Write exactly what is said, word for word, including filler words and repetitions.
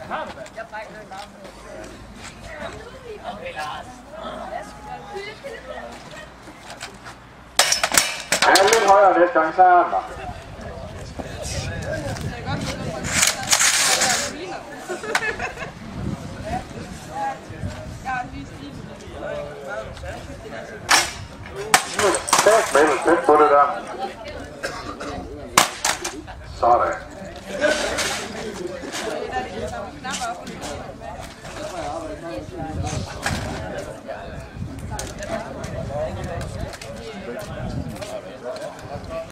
Jeg brækker den arm. Okay, Lars. Han er lidt højere næste gang, så er han der. Nu er det stærkt med, tæt på det der. Sådan.